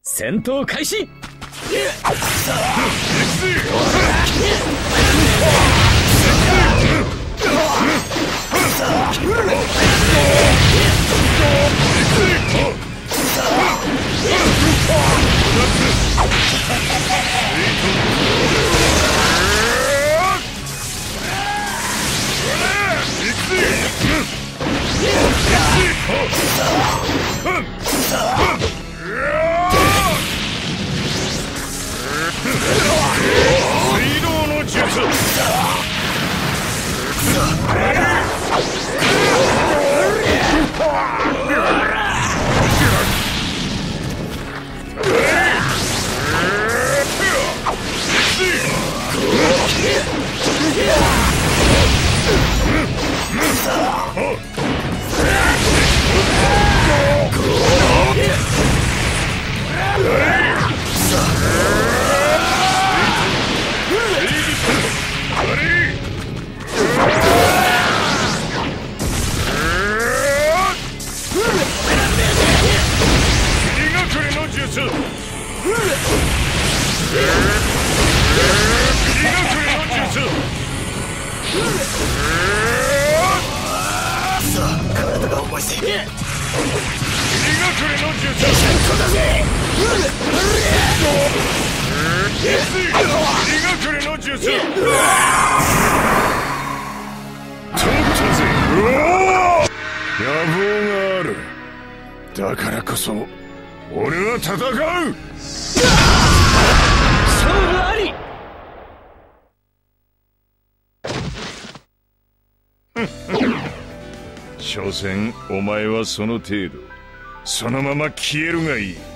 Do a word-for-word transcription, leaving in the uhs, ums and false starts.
戦闘開始。 水道の術。体が重いぜ。切り隠れの術。切り隠れの術。取ったぜ。野望がある。だからこそ俺は戦う。 勝負あり。 所詮お前はその程度。そのまま消えるがいい。